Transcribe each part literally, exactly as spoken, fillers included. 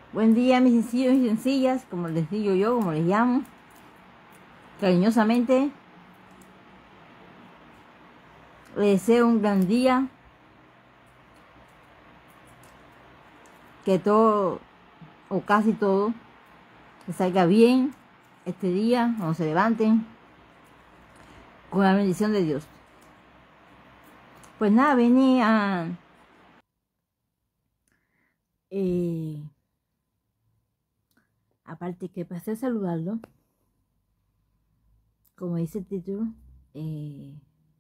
Buen día, mis sencillos y sencillas, como les digo yo, como les llamo, cariñosamente. Les deseo un gran día, que todo, o casi todo, les salga bien este día, cuando se levanten, con la bendición de Dios. Pues nada, venía eh, aparte que pasé a saludarlo, como dice el título, eh,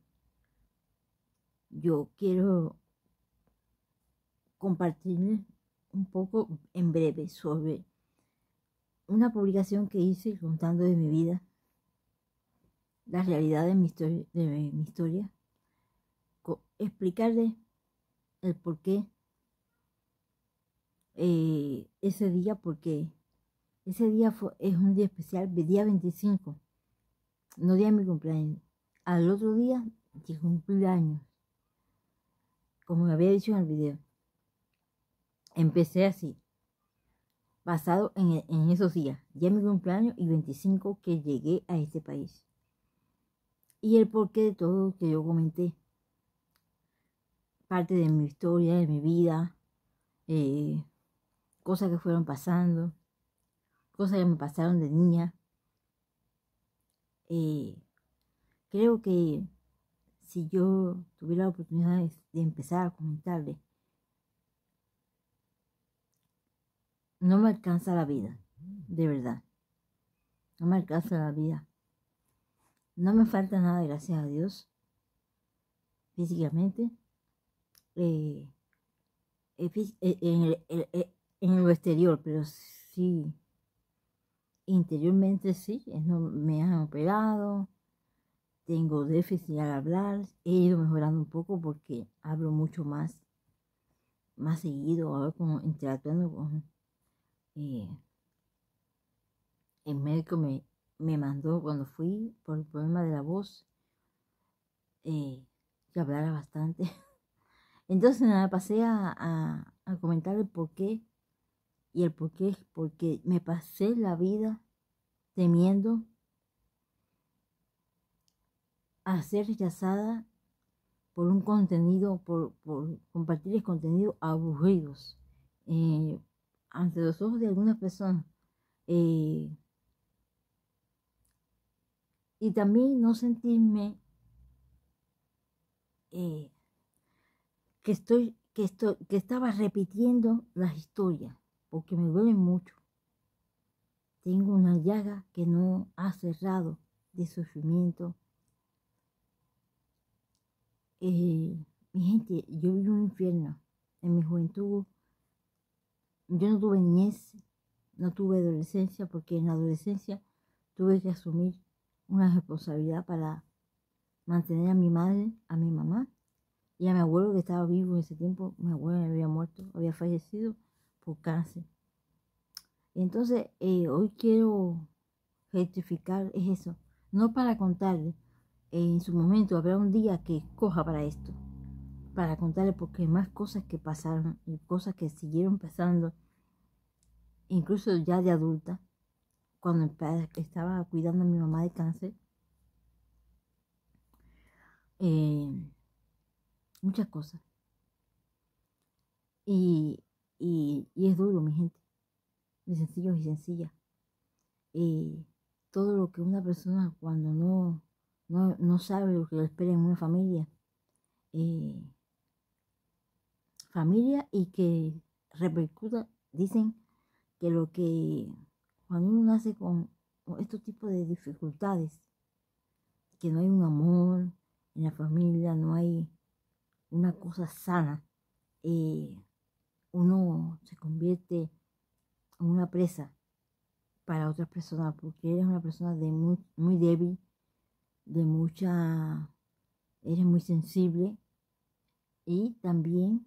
yo quiero compartirles un poco en breve sobre una publicación que hice contando de mi vida, la realidad de mi historia, de mi historia, explicarles el por qué eh, ese día, porque ese día fue, es un día especial, el día veinticinco, no día de mi cumpleaños. Al otro día, que cumpleaños, como me había dicho en el video. Empecé así, basado en, en esos días, día de mi cumpleaños y veinticinco que llegué a este país. Y el porqué de todo lo que yo comenté, parte de mi historia, de mi vida, eh, cosas que fueron pasando, cosas que me pasaron de niña. Eh, creo que si yo tuviera la oportunidad de, de empezar a comentarle, no me alcanza la vida, de verdad. No me alcanza la vida. No me falta nada, gracias a Dios, físicamente. Eh, eh, eh, en, el, el, el, en lo exterior, pero sí, interiormente sí, no, me han operado, tengo déficit al hablar, he ido mejorando un poco porque hablo mucho más, más seguido, ahora como interactuando con eh, el médico me, me mandó cuando fui por el problema de la voz, eh, que hablara bastante. Entonces nada, pasé a, a, a comentar el por qué, y el por qué es porque me pasé la vida temiendo a ser rechazada por un contenido, por, por compartir contenido aburridos eh, ante los ojos de algunas personas. Eh, y también no sentirme eh, que estoy, que estoy, que estaba repitiendo las historias, porque me duelen mucho. Tengo una llaga que no ha cerrado de sufrimiento. Eh, mi gente, yo viví un infierno. En mi juventud, yo no tuve niñez, no tuve adolescencia, porque en la adolescencia tuve que asumir una responsabilidad para mantener a mi madre, a mi mamá y a mi abuelo, que estaba vivo en ese tiempo. Mi abuelo había muerto, había fallecido por cáncer. Entonces, eh, hoy quiero rectificar es eso, no para contarle, eh, en su momento habrá un día que escoja para esto, para contarle, porque hay más cosas que pasaron y cosas que siguieron pasando, incluso ya de adulta, cuando estaba cuidando a mi mamá de cáncer. Eh, muchas cosas. Y, y, y es duro, mi gente, mis sencillos y sencillas. Eh, todo lo que una persona cuando no, no, no sabe lo que le espera en una familia, eh, familia y que repercuta, dicen que lo que cuando uno nace con estos tipos de dificultades, que no hay un amor en la familia, no hay una cosa sana, eh, uno se convierte en una presa para otras personas, porque eres una persona de muy, muy débil, de mucha, eres muy sensible, y también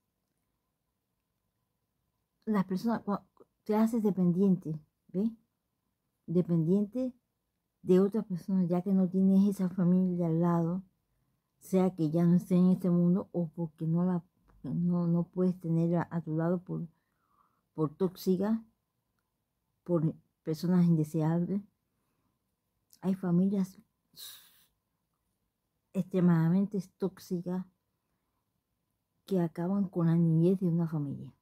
las personas, te haces dependiente, ¿ves? Dependiente de otras personas, ya que no tienes esa familia al lado, sea que ya no esté en este mundo o porque no la no, no puedes tenerla a tu lado por, por tóxica, por personas indeseables. Hay familias extremadamente tóxicas que acaban con la niñez de una familia.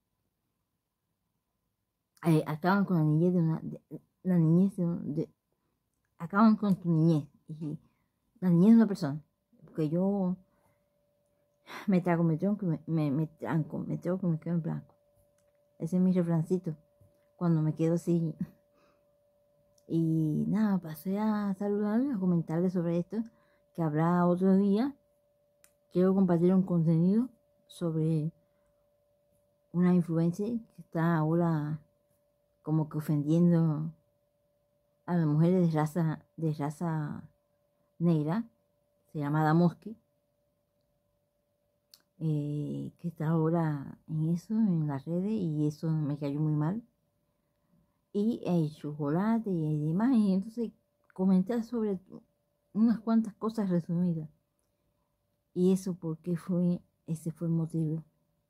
Eh, acaban con la niñez de una... De, la niñez de, de... Acaban con tu niñez. Y la niñez de una persona. Porque yo me trago, me tronco, me, me, me tranco, me troco, me quedo en blanco. Ese es mi refrancito. Cuando me quedo así. Y nada, pasé a saludarles, a comentarles sobre esto, que habrá otro día. Quiero compartir un contenido sobre una influencer que está ahora como que ofendiendo a las mujeres de raza, de raza negra. Se llama Damoski, eh, que está ahora en eso, en las redes, y eso me cayó muy mal. Y el chocolate y demás, y entonces comentar sobre unas cuantas cosas resumidas. Y eso porque fue, ese fue el motivo.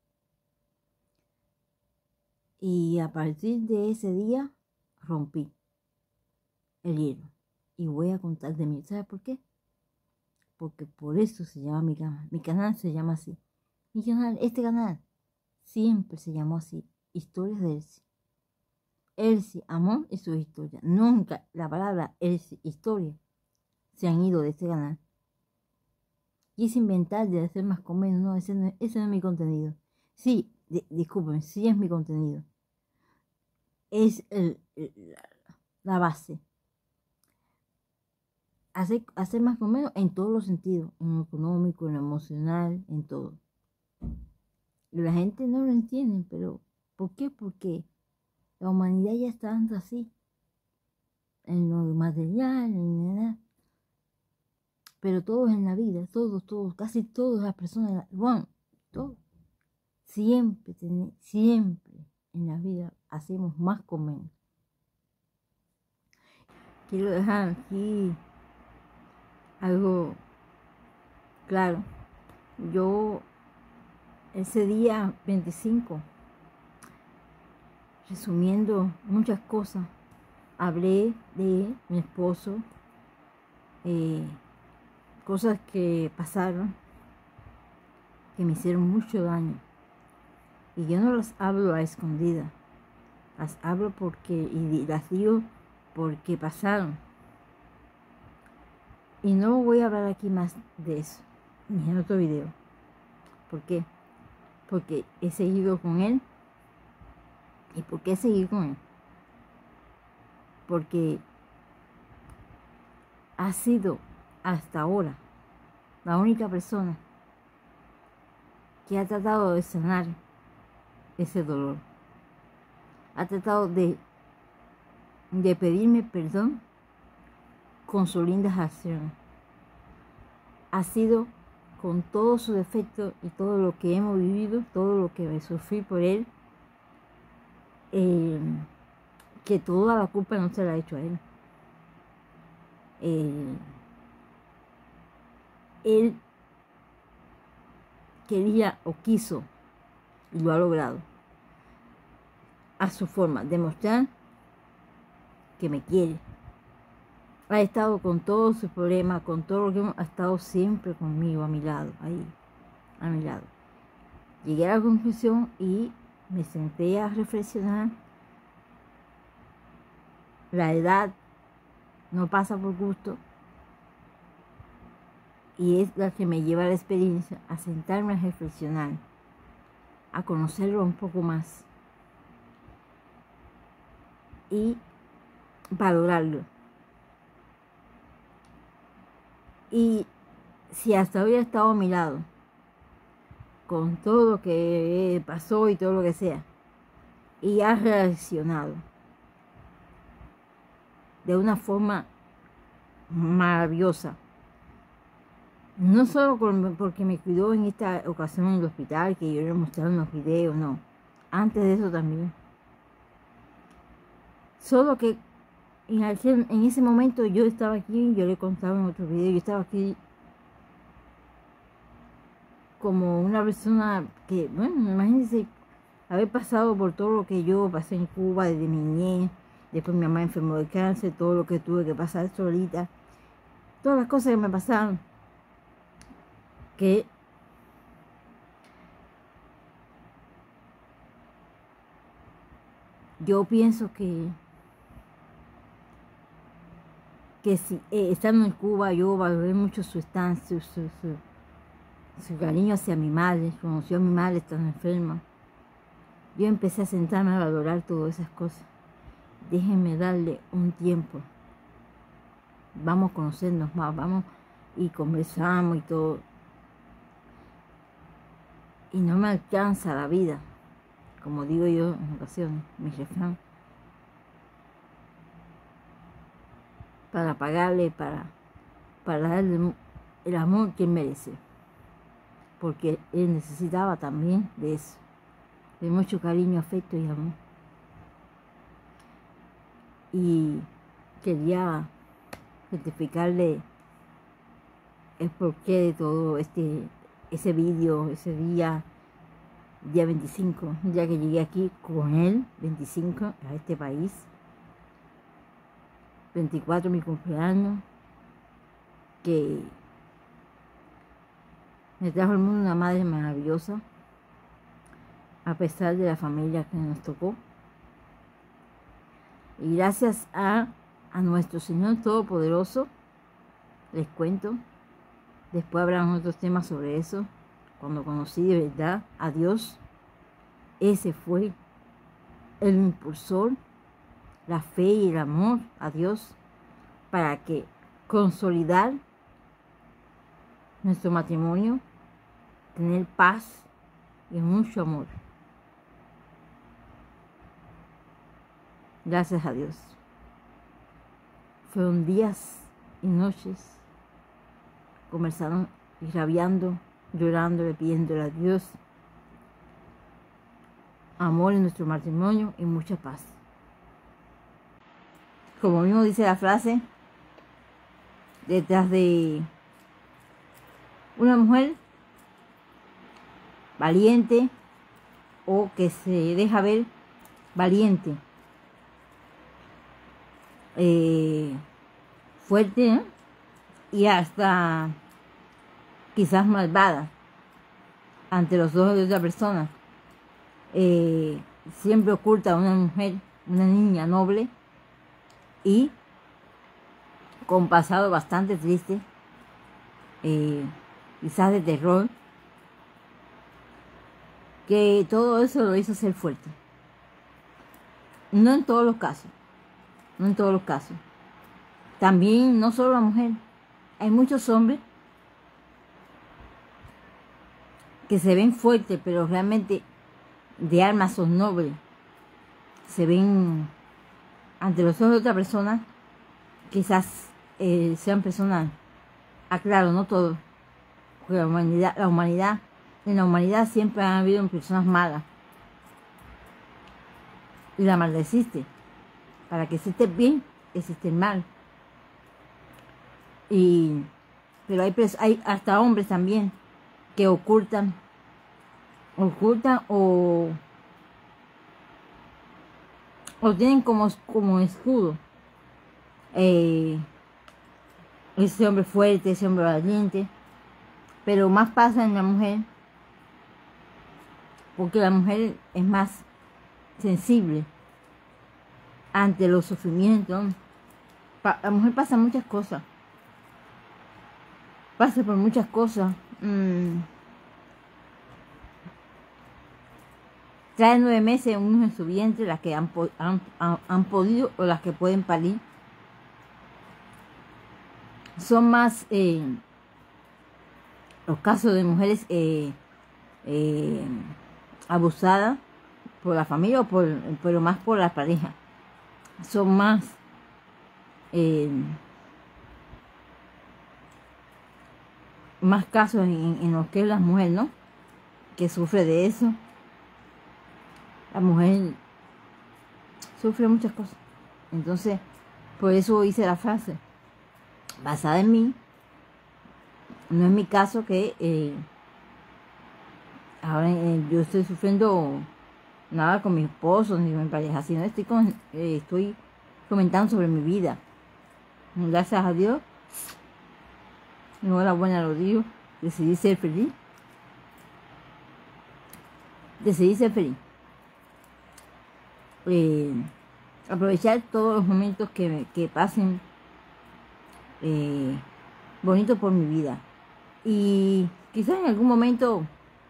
Y a partir de ese día rompí el hielo. Y voy a contar de mí. ¿Sabes por qué? Porque por eso se llama mi canal. Mi canal se llama así. Mi canal, este canal, siempre se llamó así. Historias de Elsie. Elsie, amor y su historia. Nunca la palabra Elsie, historia, se han ido de este canal. Quise inventar de hacer más con menos. No, ese no, ese no es mi contenido. Sí, de, disculpen, sí es mi contenido. Es el, el, la, la base. Hacer, hacer más con menos en todos los sentidos. En lo económico, en lo emocional, en todo. Y la gente no lo entiende, pero ¿por qué? Porque la humanidad ya está dando así. En lo material, en nada. Pero todos en la vida, todos, todos, casi todas las personas, bueno, todos, siempre, siempre en la vida hacemos más con menos. Quiero dejar aquí algo claro. Yo ese día veinticinco, resumiendo muchas cosas, hablé de mi esposo, eh, cosas que pasaron, que me hicieron mucho daño. Y yo no las hablo a escondidas, las hablo porque, y las digo porque pasaron. Y no voy a hablar aquí más de eso, ni en otro video. ¿Por qué? Porque he seguido con él. ¿Y por qué seguir con él? Porque ha sido hasta ahora la única persona que ha tratado de sanar ese dolor. Ha tratado de, de pedirme perdón con sus lindas acciones. Ha sido con todos sus defectos y todo lo que hemos vivido, todo lo que me sufrí por él, eh, que toda la culpa no se la ha hecho a él. Eh, él quería o quiso, y lo ha logrado, a su forma, demostrar que me quiere. Ha estado con todos sus problemas, con todo lo que hemos, ha estado siempre conmigo, a mi lado, ahí, a mi lado. Llegué a la conclusión y me senté a reflexionar. La edad no pasa por gusto, y es la que me lleva a la experiencia, a sentarme a reflexionar, a conocerlo un poco más y valorarlo. Y si hasta hoy ha estado a mi lado, con todo lo que pasó y todo lo que sea, y ha reaccionado de una forma maravillosa, no solo porque me cuidó en esta ocasión en el hospital, que yo le mostraba en los videos, no, antes de eso también. Solo que en, aquel, en ese momento yo estaba aquí, yo le contaba en otro video, yo estaba aquí como una persona que, bueno, imagínense, haber pasado por todo lo que yo pasé en Cuba desde mi niñez, después mi mamá enfermó de cáncer, todo lo que tuve que pasar solita, todas las cosas que me pasaron, que yo pienso que que si eh, estando en Cuba yo valoré mucho su estancia, su, su, su, su cariño hacia mi madre, conoció a mi madre estando enferma. Yo empecé a sentarme a valorar todas esas cosas. Déjenme darle un tiempo. Vamos a conocernos más, vamos y conversamos y todo. Y no me alcanza la vida, como digo yo en ocasiones, mi refrán, para pagarle, para, para darle el amor que él merece. Porque él necesitaba también de eso, de mucho cariño, afecto y amor. Y quería certificarle el porqué de todo este ese vídeo, ese día, día veinticinco, ya que llegué aquí con él, veinticinco, a este país. veinticuatro, mi cumpleaños, que me trajo al mundo una madre maravillosa, a pesar de la familia que nos tocó. Y gracias a, a nuestro Señor Todopoderoso, les cuento, después habrán otros temas sobre eso, cuando conocí de verdad a Dios, ese fue el impulsor, la fe y el amor a Dios, para que consolidar nuestro matrimonio, tener paz y mucho amor. Gracias a Dios. Fueron días y noches conversando y rabiando, llorando, pidiéndole a Dios amor en nuestro matrimonio y mucha paz. Como mismo dice la frase, detrás de una mujer valiente o que se deja ver valiente, eh, fuerte, ¿eh? Y hasta quizás malvada ante los ojos de otra persona, eh, siempre oculta a una mujer, una niña noble y con pasado bastante triste, eh, quizás de terror, que todo eso lo hizo ser fuerte. No en todos los casos, no en todos los casos. También, no solo la mujer, hay muchos hombres que se ven fuertes, pero realmente de alma son nobles. Se ven ante los ojos de otra persona, quizás eh, sean personas, aclaro, no todos, porque la humanidad, la humanidad, en la humanidad siempre han habido personas malas. Y la maldad existe. Para que existe el bien, existe el mal. Y, pero hay, hay hasta hombres también que ocultan, ocultan o, o tienen como, como escudo eh, ese hombre fuerte, ese hombre valiente, pero más pasa en la mujer, porque la mujer es más sensible ante los sufrimientos. La mujer pasa muchas cosas. Pasa por muchas cosas. Mm. Trae nueve meses un hijo en su vientre, las que han, han, han, han podido o las que pueden parir. Son más eh, los casos de mujeres eh, eh, abusadas por la familia, o por, pero más por la pareja. Son más eh, más casos en, en los que es la mujer, ¿no? Que sufre de eso. La mujer sufre muchas cosas. Entonces, por eso hice la frase, basada en mí. No es mi caso que eh, ahora eh, yo estoy sufriendo nada con mi esposo ni con mi pareja, sino estoy, con, eh, estoy comentando sobre mi vida. Gracias a Dios, enhorabuena lo digo, decidí ser feliz. Decidí ser feliz. Eh, aprovechar todos los momentos que, que pasen eh, bonitos por mi vida. Y quizás en algún momento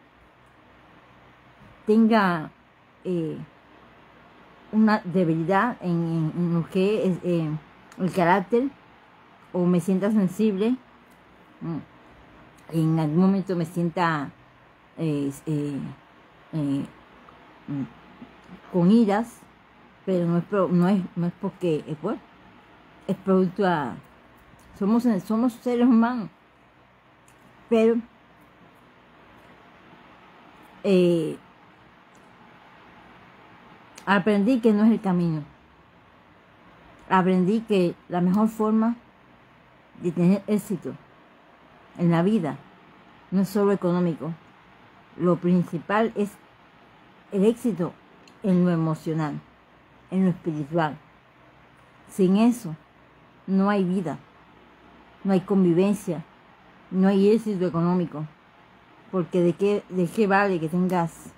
tenga eh, una debilidad en, en, en lo que es eh, el carácter, o me sienta sensible, en algún momento me sienta eh, eh, eh, con iras, pero no es, pro, no es, no es porque es, bueno, es producto a, somos, somos seres humanos, pero eh, aprendí que no es el camino. Aprendí que la mejor forma de tener éxito en la vida no es solo económico. Lo principal es el éxito en lo emocional, en lo espiritual. Sin eso no hay vida, no hay convivencia, no hay éxito económico. Porque de qué, de qué vale que tengas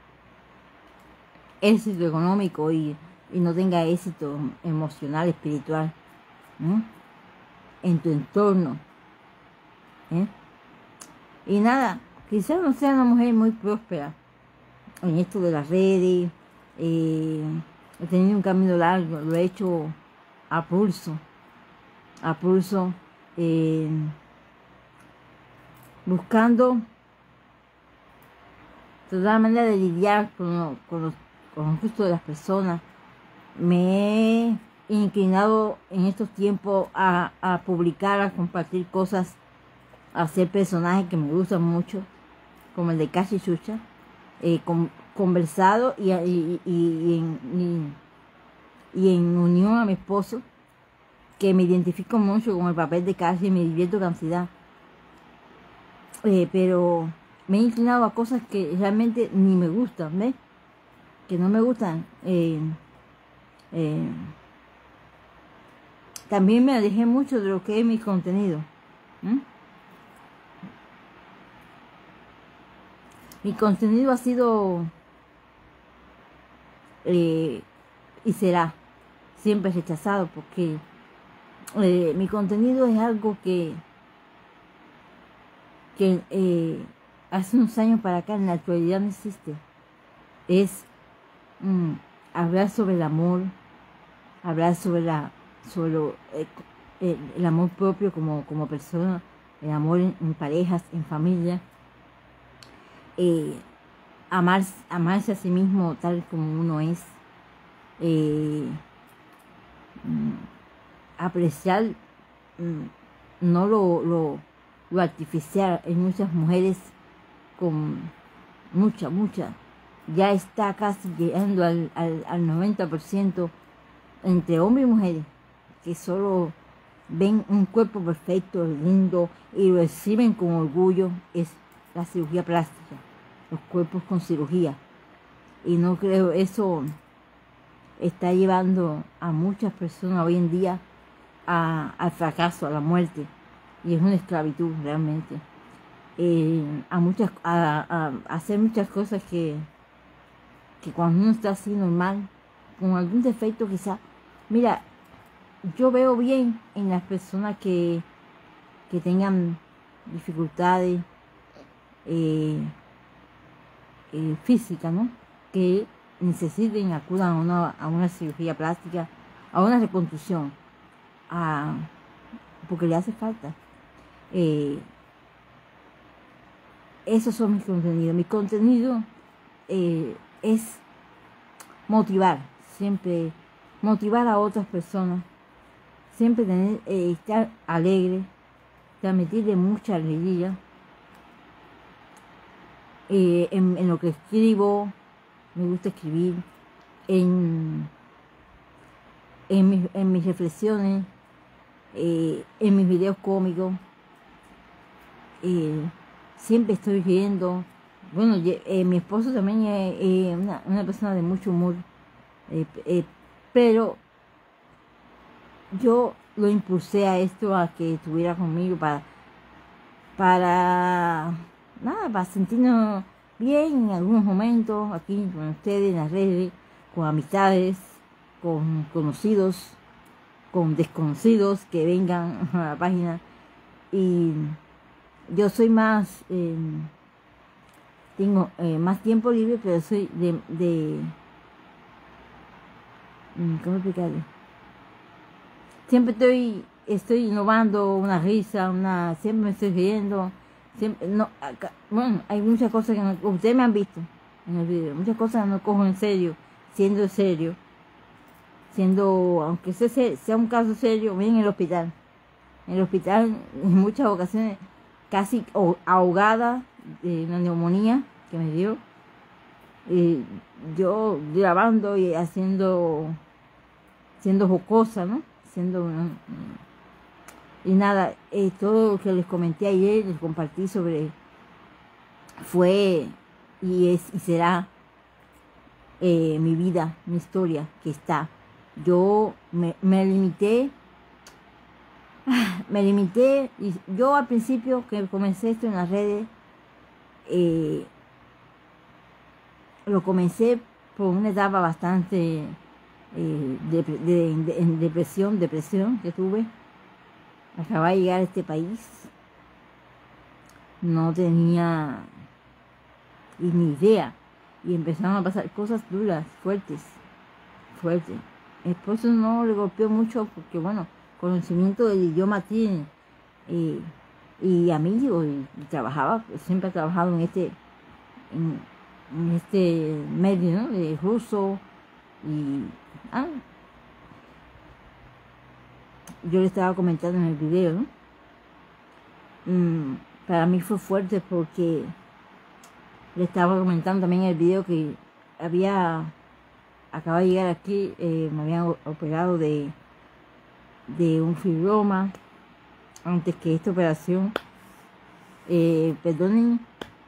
éxito económico y, y no tenga éxito emocional, espiritual, ¿eh? En tu entorno, ¿eh? Y nada, quizás no sea una mujer muy próspera en esto de las redes. eh, he tenido un camino largo, lo he hecho a pulso, a pulso, eh, buscando toda manera de lidiar con, lo, con, los, con los gustos de las personas. Me he inclinado en estos tiempos a, a publicar, a compartir cosas, a hacer personajes que me gustan mucho, como el de Cachi Chucha, eh, con, conversado y, y, y, y, en, y, y en unión a mi esposo, que me identifico mucho con el papel de Cachi y me divierto cantidad. Eh, pero me he inclinado a cosas que realmente ni me gustan, ¿ves? Que no me gustan. Eh, eh, también me alejé mucho de lo que es mi contenido. ¿Mm? Mi contenido ha sido eh, y será siempre rechazado, porque eh, mi contenido es algo que que eh, hace unos años para acá en la actualidad no existe. Es mm, hablar sobre el amor, hablar sobre la sobre lo, eh, el, el amor propio como, como persona, el amor en, en parejas, en familia, eh, amar, amarse a sí mismo tal como uno es, eh, mm, apreciar mm, no lo, lo, lo artificial. Hay muchas mujeres con mucha, mucha, ya está casi llegando al, al, al noventa por ciento entre hombres y mujeres, que solo ven un cuerpo perfecto, lindo, y lo exhiben con orgullo. Es la cirugía plástica, los cuerpos con cirugía. Y no creo, eso está llevando a muchas personas hoy en día a, al fracaso, a la muerte, y es una esclavitud realmente. Eh, a muchas a, a, a hacer muchas cosas que, que cuando uno está así normal, con algún defecto quizá. Mira, yo veo bien en las personas que, que tengan dificultades eh, eh, físicas, ¿no? Que necesiten, acudan a una, a una cirugía plástica, a una reconstrucción, a, porque le hace falta. Eh, esos son mis contenidos. Mi contenido eh, es motivar, siempre motivar a otras personas, siempre tener, eh, estar alegre, transmitirle mucha alegría. Eh, en, en lo que escribo, me gusta escribir, en, en, mis, en mis reflexiones, eh, en mis videos cómicos, eh, siempre estoy riendo, bueno, eh, mi esposo también es eh, una, una persona de mucho humor, eh, eh, pero yo lo impulsé a esto, a que estuviera conmigo para, para, nada, para sentirnos bien en algunos momentos, aquí con ustedes, en las redes, con amistades, con conocidos, con desconocidos que vengan a la página. Y yo soy más, eh, tengo eh, más tiempo libre, pero soy de, de ¿cómo explicarle? Siempre estoy, estoy innovando, una risa, una, siempre me estoy riendo. Siempre, no, acá, bueno, hay muchas cosas que no, ustedes me han visto en el video, muchas cosas no cojo en serio, siendo serio, siendo, aunque sea, sea un caso serio, ven en el hospital. En el hospital, en muchas ocasiones, casi ahogada de una neumonía que me dio. Y yo grabando y haciendo, siendo jocosa, ¿no? Siendo, y nada, eh, todo lo que les comenté ayer, les compartí sobre, fue y es y será eh, mi vida, mi historia que está. Yo me, me limité, me limité, y yo al principio que comencé esto en las redes, eh, lo comencé por una etapa bastante eh, de, de, de, en depresión, depresión que tuve. Acababa de llegar a este país, no tenía ni idea, y empezaron a pasar cosas duras, fuertes, fuertes. Mi esposo no le golpeó mucho porque, bueno, conocimiento del idioma tiene, eh, y amigo, y, y trabajaba, siempre ha trabajado en este, en, en este medio, ¿no? De ruso, y ah, yo le estaba comentando en el video, ¿no? Mm, para mí fue fuerte porque le estaba comentando también en el video que había, acaba de llegar aquí, eh, me habían operado de, de un fibroma antes que esta operación. Eh, perdonen,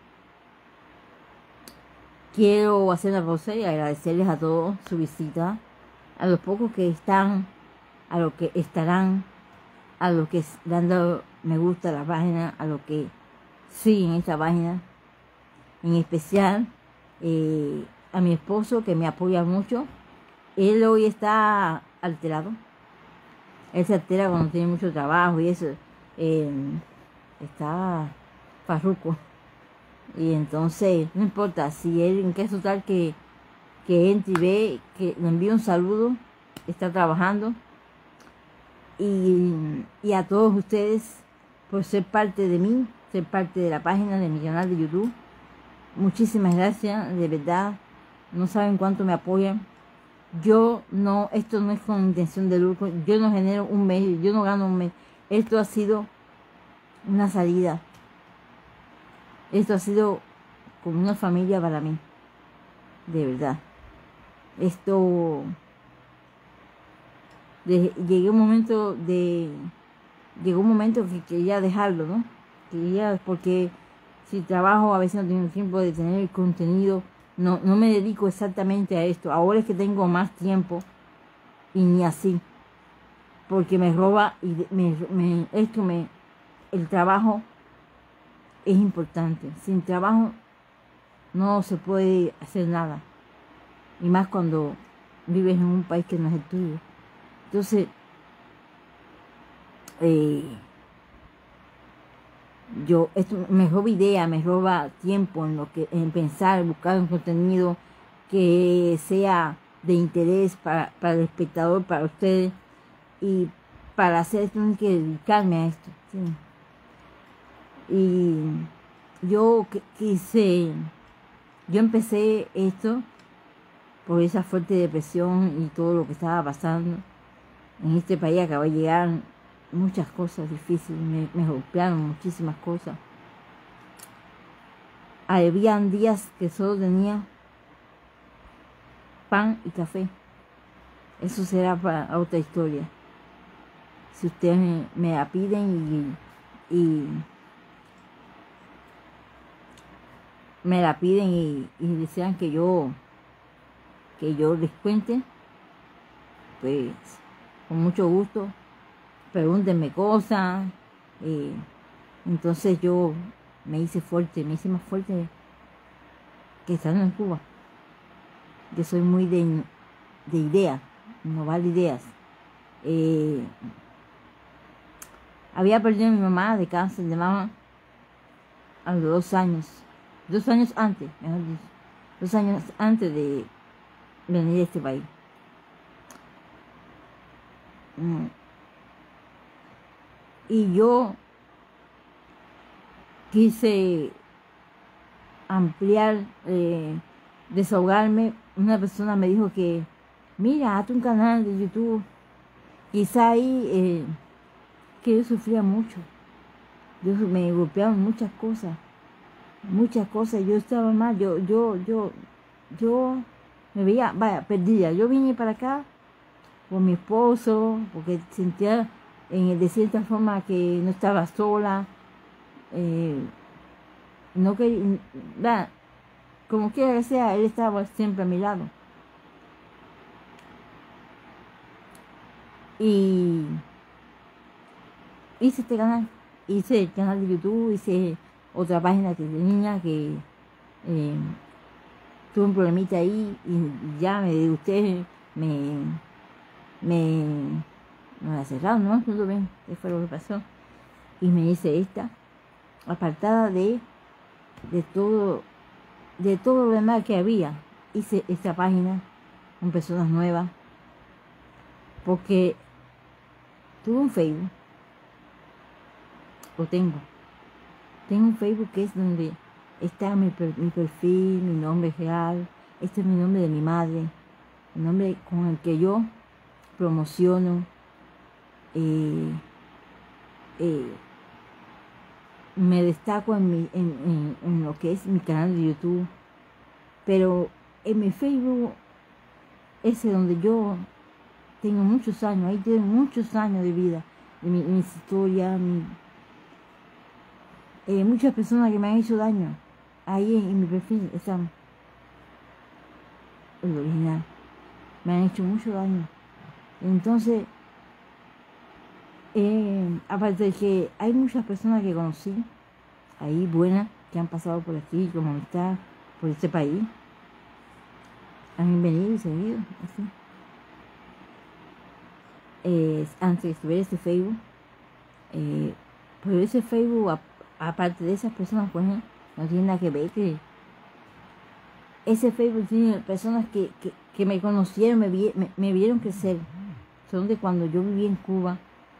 quiero hacer una pausa y agradecerles a todos su visita, a los pocos que están, a los que estarán, a los que le han dado me gusta a la página, a los que siguen esta página, en especial eh, a mi esposo que me apoya mucho. Él hoy está alterado, él se altera cuando tiene mucho trabajo y eso, eh, está farruco, y entonces no importa si él, en caso tal que, que entre y ve, que le envíe un saludo, está trabajando. Y, y a todos ustedes por ser parte de mí, ser parte de la página, de mi canal de YouTube. Muchísimas gracias, de verdad. No saben cuánto me apoyan. Yo no, esto no es con intención de lucro. Yo no genero un mes, yo no gano un mes. Esto ha sido una salida. Esto ha sido como una familia para mí. De verdad. Esto... De, llegué un momento de llegó un momento que quería dejarlo, ¿no? Quería, porque si trabajo a veces no tengo tiempo de tener el contenido, no, no me dedico exactamente a esto. Ahora es que tengo más tiempo y ni así, porque me roba y me, me, esto me, el trabajo es importante. Sin trabajo no se puede hacer nada, y más cuando vives en un país que no es el tuyo. Entonces, eh, yo, esto me roba idea, me roba tiempo en lo que, en pensar, buscar un contenido que sea de interés para, para el espectador, para ustedes, y para hacer esto tengo que dedicarme a esto, ¿sí? Y yo quise, yo empecé esto por esa fuerte depresión y todo lo que estaba pasando. En este país acaba de llegar muchas cosas difíciles, me, me golpearon muchísimas cosas. Habían días que solo tenía pan y café. Eso será para otra historia. Si ustedes me, me la piden y, y me la piden y, y desean que yo, que yo les cuente, pues con mucho gusto, pregúntenme cosas. Eh, entonces yo me hice fuerte, me hice más fuerte que estando en Cuba. Yo soy muy de, de ideas, no vale ideas. Eh, había perdido a mi mamá de cáncer de mama a los dos años, dos años antes, mejor dicho, dos años antes de venir a este país. Mm. Y yo quise ampliar, eh, desahogarme. Una persona me dijo que, mira, hazte un canal de YouTube. Quizá ahí, eh, que yo sufría mucho. Yo me golpeaban muchas cosas, muchas cosas. Yo estaba mal, yo, yo, yo, yo me veía, vaya, perdida. Yo vine para acá con mi esposo, porque sentía en, de cierta forma que no estaba sola. Eh, no quería, vaya, como quiera que sea, él estaba siempre a mi lado. Y hice este canal, hice el canal de YouTube, hice otra página que tenía que eh, tuve un problemita ahí y ya me disgusté, me me, me la cerraron, no todo bien, qué fue lo que pasó, y me hice esta, apartada de de todo de todo lo demás que había. Hice esta página con personas nuevas, porque tuve un Facebook, o tengo, tengo un Facebook que es donde está mi, mi perfil, mi nombre real, este es mi nombre de mi madre, el nombre con el que yo promociono, eh, eh, me destaco en, mi, en, en, en lo que es mi canal de YouTube, pero en mi Facebook, ese donde yo tengo muchos años, ahí tengo muchos años de vida, de mi, mis historias, mi, eh, muchas personas que me han hecho daño, ahí en, en mi perfil están, el original, me han hecho mucho daño. Entonces, eh, aparte de que hay muchas personas que conocí ahí buenas, que han pasado por aquí como amistad, por este país, han venido y seguido, así. Eh, antes de estuviera ese Facebook, eh, pero ese Facebook, a, aparte de esas personas, pues no, no tiene nada que ver, que ese Facebook tiene personas que, que, que me conocieron, me, vi, me, me vieron crecer, son de cuando yo viví en Cuba,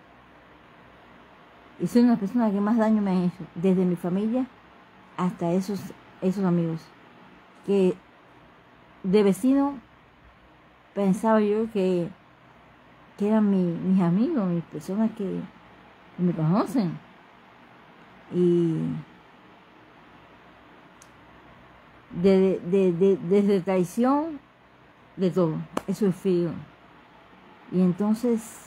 y son las personas que más daño me han hecho, desde mi familia hasta esos, esos amigos, que de vecino pensaba yo que, que eran mi, mis amigos, mis personas que, que me conocen. Y de, de, de, desde traición, de todo, eso es frío. Y entonces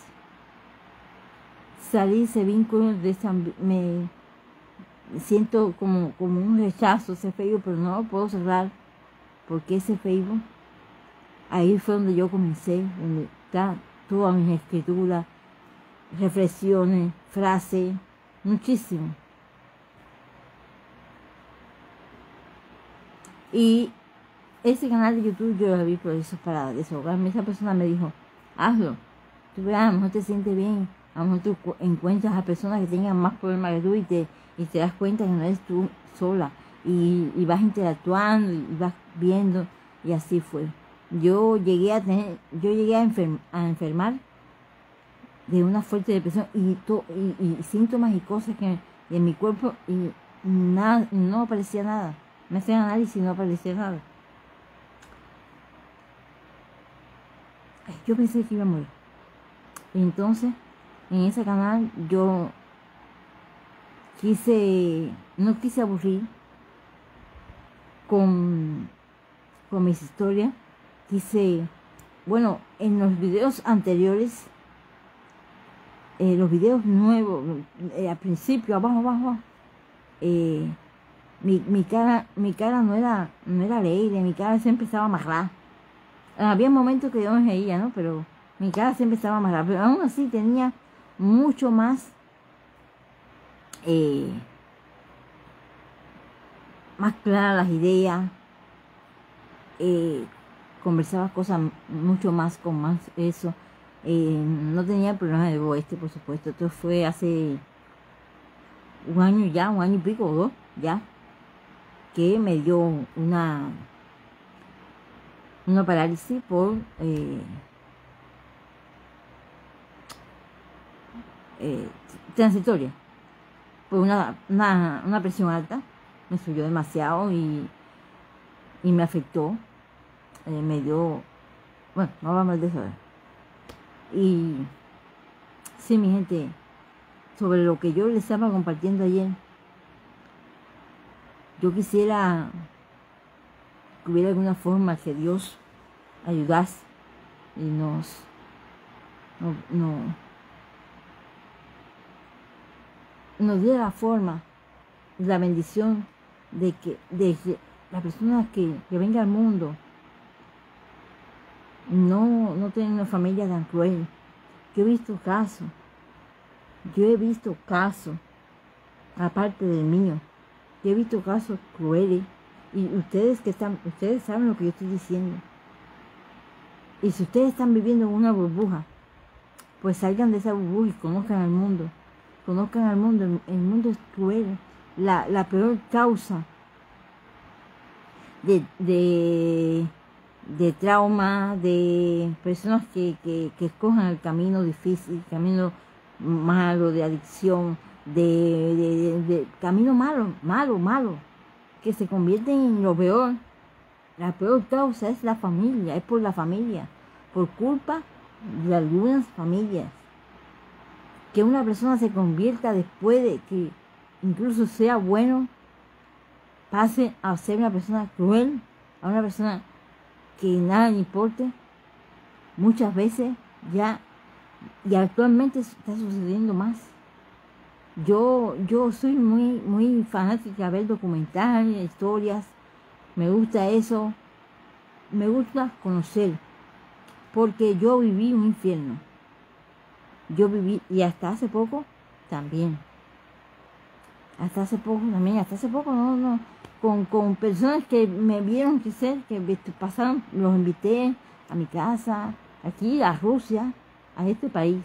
salí ese vínculo, de esa, me siento como, como un rechazo ese Facebook, pero no lo puedo cerrar, porque ese Facebook, ahí fue donde yo comencé, donde está todas mis escrituras, reflexiones, frases, muchísimo. Y ese canal de YouTube yo lo vi por eso, para desahogarme. Esa persona me dijo, hazlo, tú verás, a lo mejor te sientes bien, a lo mejor tú encuentras a personas que tengan más problemas que tú y te, y te das cuenta que no eres tú sola, y, y vas interactuando y vas viendo, y así fue. Yo llegué a tener, yo llegué a, enferm, a enfermar de una fuerte depresión y, to, y, y síntomas y cosas que en mi cuerpo, y nada, no aparecía nada. Me hacían análisis y no aparecía nada. Yo pensé que iba a morir. Entonces, en ese canal yo quise, no quise aburrir con, con mis historias. Quise, bueno, en los videos anteriores, eh, los videos nuevos, eh, al principio, abajo, abajo, eh, Mi, mi cara, mi cara no era, no era alegre, mi cara siempre estaba amarrada. Había momentos que yo me reía, ¿no? Pero mi cara siempre estaba amarrada. Pero aún así tenía mucho más, eh, más claras las ideas. Eh, conversaba cosas mucho más con más eso. Eh, no tenía problemas de oeste, por supuesto. Esto fue hace un año ya, un año y pico o dos, ya, que me dio una, una parálisis por eh, eh, transitoria, por una, una, una presión alta. Me subió demasiado y, y me afectó. Eh, me dio, bueno, no hablamos de eso. Y sí, mi gente, sobre lo que yo les estaba compartiendo ayer, yo quisiera que hubiera alguna forma que Dios ayudase y nos, no, no, nos diera la forma, la bendición de que, de que la persona que, que venga al mundo no, no tenga una familia tan cruel. Yo he visto casos, yo he visto casos, aparte del mío, yo he visto casos crueles. Y ustedes que están, ustedes saben lo que yo estoy diciendo. Y si ustedes están viviendo en una burbuja, pues salgan de esa burbuja y conozcan al mundo. Conozcan al mundo. El, el mundo es cruel. La, la peor causa de, de, de trauma, de personas que, que, que escojan el camino difícil, el camino malo, de adicción, de, de, de, de camino malo, malo, malo, que se convierten en lo peor. La peor causa es la familia, es por la familia, por culpa de algunas familias. Que una persona se convierta después de que incluso sea bueno, pase a ser una persona cruel, a una persona que nada le importe, muchas veces ya, y actualmente está sucediendo más. Yo, yo soy muy, muy fanática de ver documentales, historias, me gusta eso, me gusta conocer, porque yo viví un infierno, yo viví, y hasta hace poco también, hasta hace poco también, hasta hace poco no, no, con, con personas que me vieron crecer, que pasaron, los invité a mi casa, aquí a Rusia, a este país,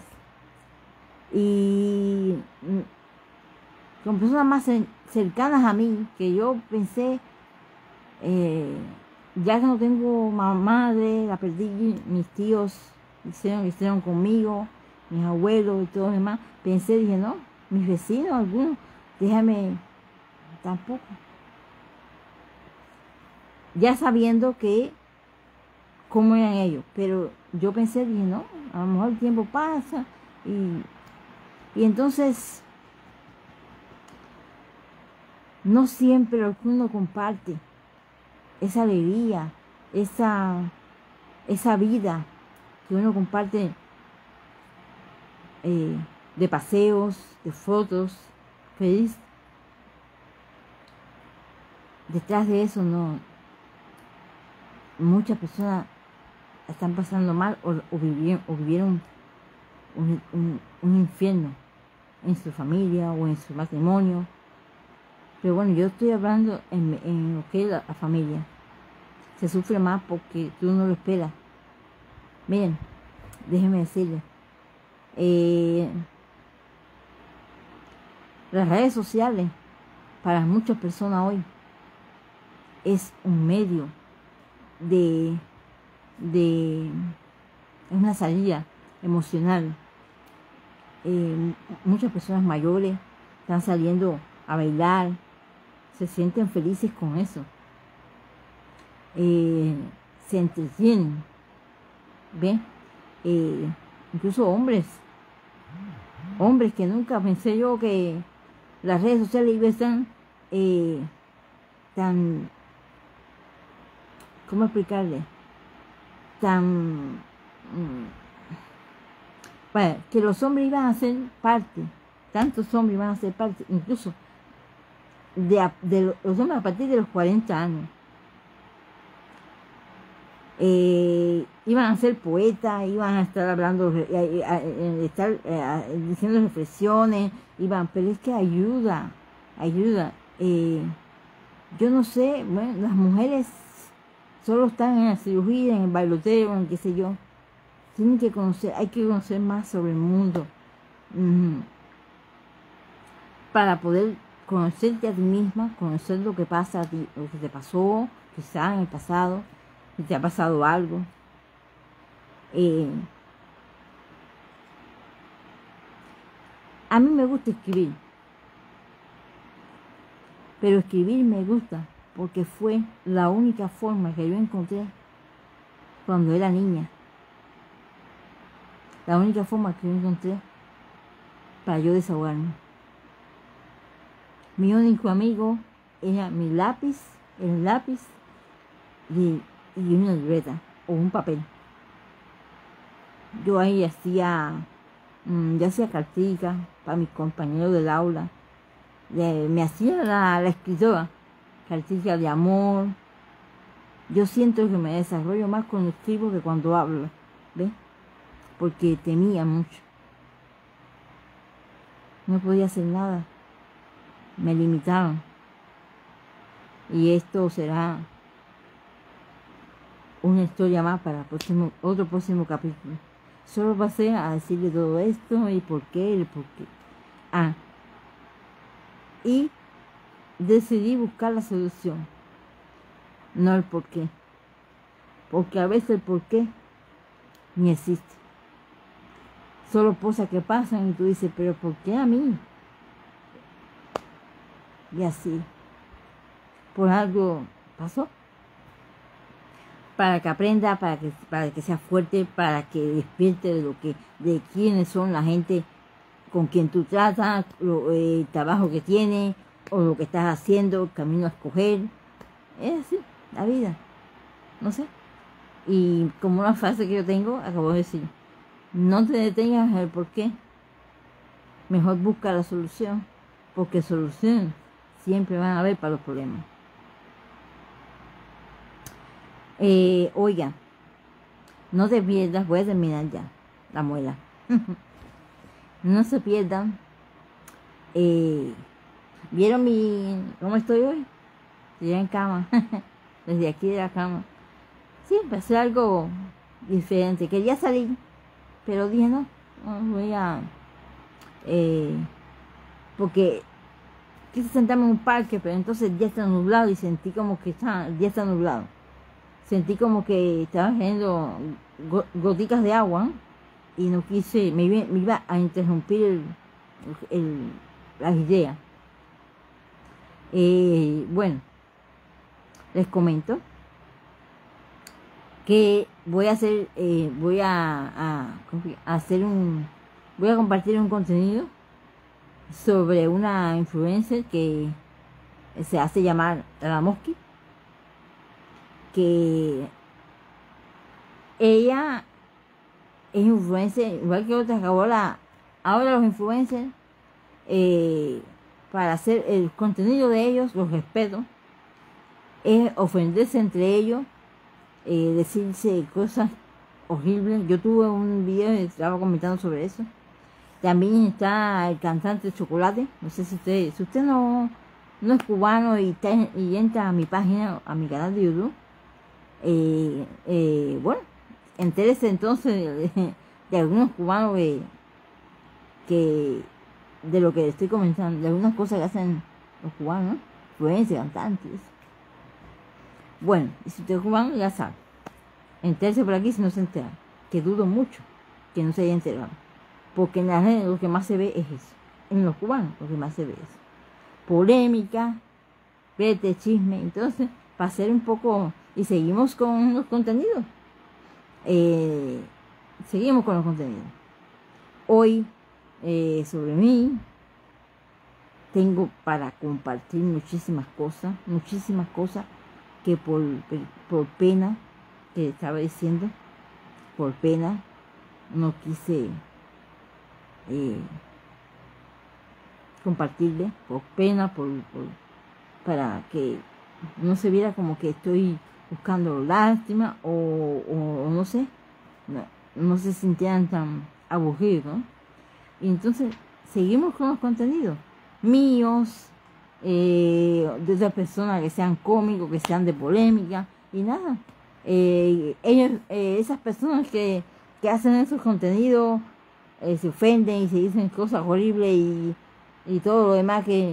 y con personas más cercanas a mí, que yo pensé, eh, ya que no tengo madre, la perdí, mis tíos hicieron, hicieron conmigo, mis abuelos y todo lo demás, pensé, dije, no, mis vecinos, algunos, déjame, tampoco. Ya sabiendo que, cómo eran ellos, pero yo pensé, dije, no, a lo mejor el tiempo pasa, y, y entonces, no siempre lo que uno comparte, esa alegría, esa, esa vida que uno comparte eh, de paseos, de fotos, feliz. Detrás de eso no, muchas personas están pasando mal o, o, vivieron, o vivieron un, un, un infierno en su familia o en su matrimonio. Pero bueno, yo estoy hablando en, en lo que es la, la familia. Se sufre más porque tú no lo esperas. Miren, déjenme decirles. Eh, las redes sociales, para muchas personas hoy, es un medio de, de es una salida emocional. Eh, muchas personas mayores están saliendo a bailar, se sienten felices con eso, eh, se entretienen, ¿ven? Eh, incluso hombres, hombres que nunca pensé yo que las redes sociales iban a estar eh, tan, ¿cómo explicarle? Tan, mm, bueno, que los hombres iban a ser parte, tantos hombres iban a ser parte, incluso de, de los hombres a partir de los cuarenta años. Eh, iban a ser poetas, iban a estar hablando, eh, eh, estar eh, diciendo reflexiones, iban, pero es que ayuda, ayuda. Eh, yo no sé, bueno, las mujeres solo están en la cirugía, en el bailoteo, en qué sé yo. Tienen que conocer, hay que conocer más sobre el mundo. Mm, para poder conocerte a ti misma, conocer lo que pasa a ti, lo que te pasó, quizá en el pasado, si te ha pasado algo. Eh, a mí me gusta escribir, pero escribir me gusta porque fue la única forma que yo encontré cuando era niña. La única forma que yo encontré para yo desahogarme. Mi único amigo era mi lápiz, el lápiz y, y una libreta o un papel. Yo ahí hacía, mmm, yo hacía carticas para mis compañeros del aula. De, me hacía la, la escritora, cartillas de amor. Yo siento que me desarrollo más cuando escribo que cuando hablo, ¿ves? Porque temía mucho. No podía hacer nada. Me limitaron. Y esto será una historia más para el próximo, otro próximo capítulo. Solo pasé a decirle todo esto y por qué, el por qué. Ah, y decidí buscar la solución, no el por qué. Porque a veces el por qué ni existe. Solo cosas que pasan y tú dices, pero ¿por qué a mí? Y así, por algo pasó. Para que aprenda, para que, para que sea fuerte, para que despierte de lo que, de quiénes son la gente con quien tú tratas, lo, eh, el trabajo que tienes, o lo que estás haciendo, el camino a escoger. Es así, la vida. No sé. Y como una frase que yo tengo, acabo de decir, no te detengas en el por qué. Mejor busca la solución, porque solución siempre van a haber para los problemas. Eh, oiga, no te pierdas, voy a terminar ya, la muela. No se pierdan. Eh, ¿Vieron mi cómo estoy hoy? Estoy en cama, desde aquí de la cama. Sí, empecé algo diferente. Quería salir, pero dije no, no voy a... Eh, porque quise sentarme en un parque, pero entonces el día está nublado y sentí como que está, el día está nublado. Sentí como que estaba cayendo goticas de agua y no quise, me iba, me iba a interrumpir el, el, las ideas. Eh, bueno, les comento que voy a hacer, eh, voy a, a, a hacer un, voy a compartir un contenido sobre una influencer que se hace llamar La Mosqui, que ella es influencer, igual que otras, ahora, ahora los influencers, eh, para hacer el contenido de ellos, los respeto, es ofenderse entre ellos, eh, decirse cosas horribles. Yo tuve un video y estaba comentando sobre eso. También está el cantante Chocolate, no sé si usted, si usted no, no es cubano y, está, y entra a mi página, a mi canal de YouTube, eh, eh, bueno, entérese entonces de, de algunos cubanos que, que de lo que estoy comentando, de algunas cosas que hacen los cubanos, ¿no? Influencias, cantantes. Bueno, y si usted es cubano, ya sabe. Entérese por aquí si no se entera, que dudo mucho que no se haya enterado, porque en las redes lo que más se ve es eso, en los cubanos lo que más se ve es eso. Polémica, vete, chisme, entonces, para hacer un poco, y seguimos con los contenidos, eh, seguimos con los contenidos. Hoy, eh, sobre mí, tengo para compartir muchísimas cosas, muchísimas cosas que por, por pena, que estaba diciendo, por pena, no quise eh, compartirle, por pena, por, por, para que no se viera como que estoy buscando lástima o, o, o no sé, no, no se sintieran tan aburridos, ¿no? Y entonces seguimos con los contenidos míos, eh, de otras personas que sean cómicos, que sean de polémica y nada. Eh, ellos, eh, esas personas que, que hacen esos contenidos eh, se ofenden y se dicen cosas horribles y, y todo lo demás que,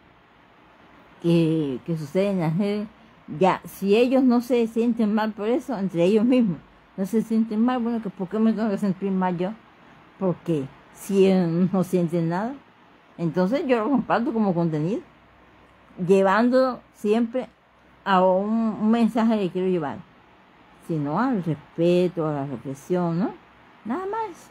que, que sucede en las redes. Ya, si ellos no se sienten mal por eso, entre ellos mismos no se sienten mal, bueno, que ¿por qué me tengo que sentir mal yo? Porque si ellos no sienten nada, entonces yo lo comparto como contenido, llevando siempre a un, un mensaje que quiero llevar, sino al respeto, a la reflexión, ¿no? Nada más.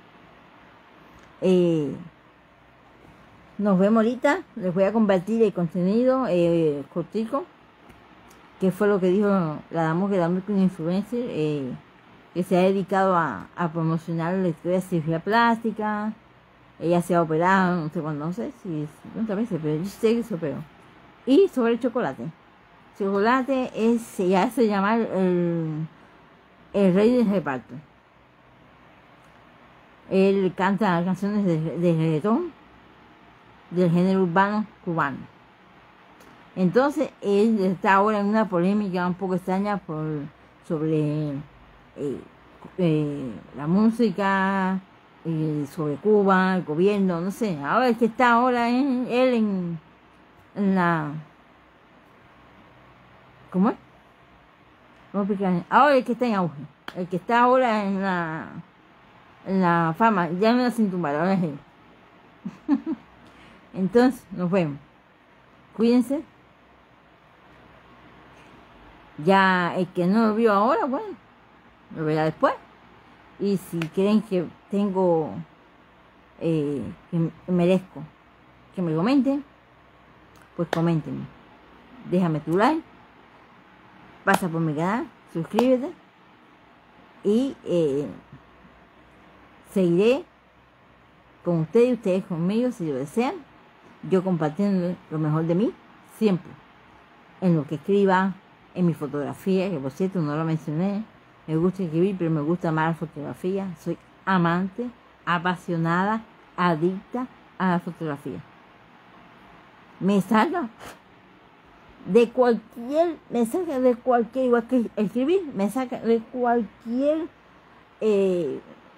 Eh, nos vemos ahorita, les voy a compartir el contenido eh, cortico, que fue lo que dijo la dama que dame con influencer, eh, que se ha dedicado a, a promocionar la historia de cirugía plástica. Ella se ha operado, no sé cuándo, no sé si cuántas veces, pero yo sé que se operó. Y sobre el chocolate. Chocolate es, se hace llamar el, el rey del reparto. Él canta canciones de, de reggaetón, del género urbano cubano. Entonces, él está ahora en una polémica un poco extraña por, sobre eh, eh, la música, eh, sobre Cuba, el gobierno, no sé. Ahora es que está ahora en, él en, en la... ¿Cómo es? ¿Cómo explicar? Ahora el que está en auge. El que está ahora en la, en la fama. Ya me la sin tumbar, ahora es él. Entonces, nos vemos. Cuídense. Ya el que no lo vio ahora, bueno, lo verá después. Y si creen que tengo, eh, que merezco que me comenten, pues coméntenme. Déjame tu like, pasa por mi canal, suscríbete y eh, seguiré con ustedes y ustedes conmigo si lo desean. Yo compartiendo lo mejor de mí, siempre, en lo que escriba, en mi fotografía, que por cierto no lo mencioné. Me gusta escribir, pero me gusta más la fotografía. Soy amante, apasionada, adicta a la fotografía. Me saca de cualquier, me saca de cualquier, igual que escribir, me saca de cualquier, eh,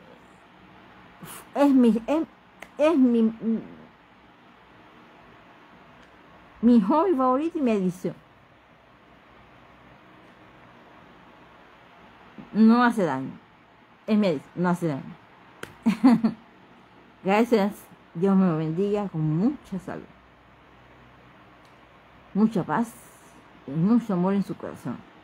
es mi, es, es mi, mi hobby favorito y mi adicción. No hace daño. Es mi adicción, no hace daño. Gracias. Dios me lo bendiga con mucha salud, mucha paz y mucho amor en su corazón.